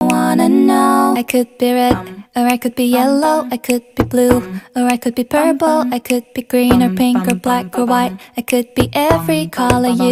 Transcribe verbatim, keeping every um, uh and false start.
wanna know. I could be red, or I could be yellow, I could be blue, or I could be purple, I could be green or pink or black or white. I could be every color you